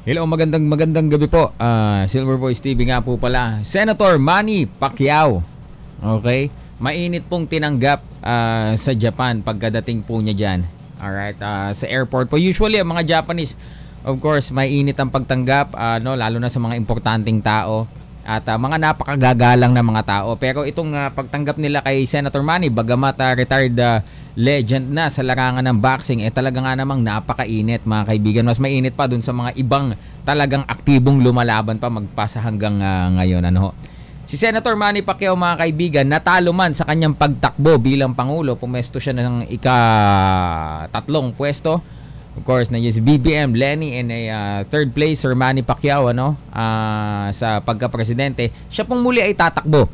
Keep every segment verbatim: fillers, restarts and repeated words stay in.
Hello, magandang magandang gabi po. Uh, Silver Voice T V nga po pala. Senator Manny Pacquiao. Okay? Mainit pong tinanggap uh, sa Japan pagkadating po niya dyan. Alright? Uh, sa airport po. Usually, ang mga Japanese, of course, mainit ang pagtanggap. Uh, no, lalo na sa mga importanteng tao. At uh, mga napakagagalang na mga tao. Pero itong uh, pagtanggap nila kay Senator Manny, bagamat uh, retired uh, legend na sa larangan ng boxing, eh talaga nga namang napakainit mga kaibigan. Mas mainit pa dun sa mga ibang talagang aktibong lumalaban pa magpasa hanggang uh, ngayon. Ano? Si Senator Manny Pacquiao mga kaibigan, natalo man sa kanyang pagtakbo bilang Pangulo. Pumesto siya ng ika-tatlong pwesto. Of course, na si B B M Lenny in a uh, third place, Sir Manny Pacquiao ano, uh, sa pagka-presidente. Siya pong muli ay tatakbo.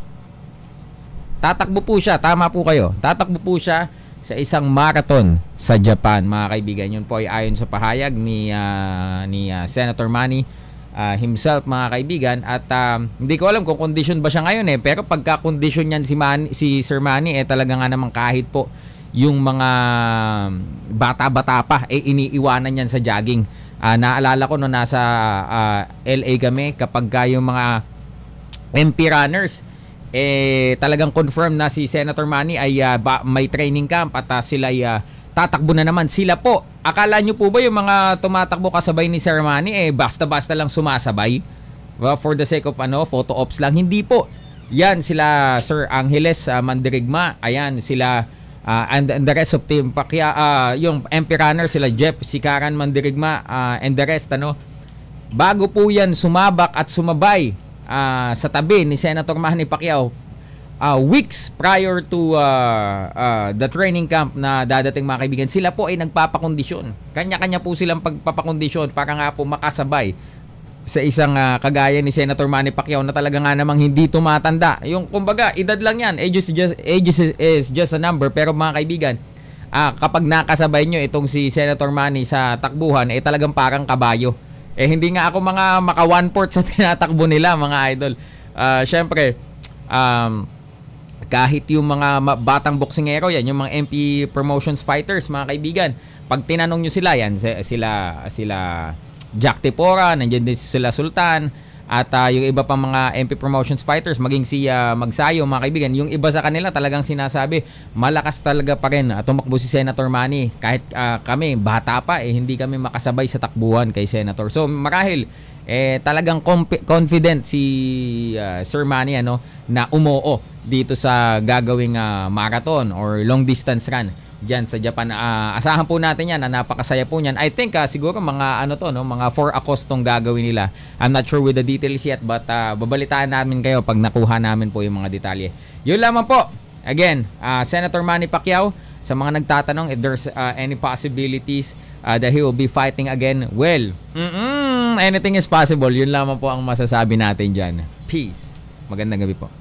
Tatakbo po siya, tama po kayo. Tatakbo po siya sa isang marathon sa Japan, mga kaibigan. Yun po ay ayon sa pahayag ni uh, ni uh, Senator Manny uh, himself, mga kaibigan. At uh, hindi ko alam kung condition ba siya ngayon eh, pero pagka condition niyan si Manny, si Sir Manny eh talaga nga naman kahit po yung mga bata-bata pa eh iniiwanan niyan sa jogging. Uh, naalala ko no nasa uh, L A kami, kapag ka yung mga M P runners eh talagang confirm na si Senator Manny ay uh, ba, may training camp at uh, sila ay uh, tatakbo na naman. Sila po, akala nyo po ba yung mga tumatakbo kasabay ni Sir Manny eh basta-basta lang sumasabay? Well, for the sake of ano, photo ops lang? Hindi po. Yan sila Sir Angeles uh, Mandirigma, ayan sila uh, and, and the rest of team Pacquiao, uh, yung M P runner sila Jeff Sikaran Mandirigma uh, and the rest ano. Bago po yan sumabak at sumabay Uh, sa tabi ni Senator Manny Pacquiao uh, weeks prior to uh, uh, the training camp na dadating, mga kaibigan, sila po ay nagpapakondisyon. Kanya-kanya po silang pagpapakondisyon para nga po makasabay sa isang uh, kagaya ni Senator Manny Pacquiao na talaga nga namang hindi tumatanda. Yung kumbaga, edad lang yan. Age is just, age is just a number. Pero mga kaibigan, uh, kapag nakasabay nyo itong si Senator Manny sa takbuhan, eh talagang parang kabayo. Eh hindi nga ako mga maka one-fourth sa tinatakbo nila, mga idol. Uh, Siyempre, um, kahit yung mga batang boksingero, yan, yung mga M P Promotions fighters, mga kaibigan, pag tinanong nyo sila, yan, sila, sila Jack Tipora, nandiyan din sila Sultan, at uh, yung iba pang mga M P Promotions fighters, maging si uh, Magsayo, mga kaibigan, yung iba sa kanila talagang sinasabi, malakas talaga pa rin uh, tumakbo si Senator Manny. Kahit uh, kami, bata pa, eh, hindi kami makasabay sa takbuhan kay Senator. So marahil, eh, talagang confident si uh, Sir Manny ano, na umoo dito sa gagawing uh, marathon or long distance run diyan sa Japan. Uh, asahan po natin yan na napakasaya po niyan. I think uh, siguro mga ano to no, mga four akos tong gagawin nila. I'm not sure with the details yet, but uh, babalitaan namin kayo pag nakuha namin po yung mga detalye. Yun lamang po. Again, uh, Senator Manny Pacquiao, sa mga nagtatanong if there's uh, any possibilities uh, that he will be fighting again, well, mm-mm, anything is possible. Yun lamang po ang masasabi natin diyan. Peace. Magandang gabi po.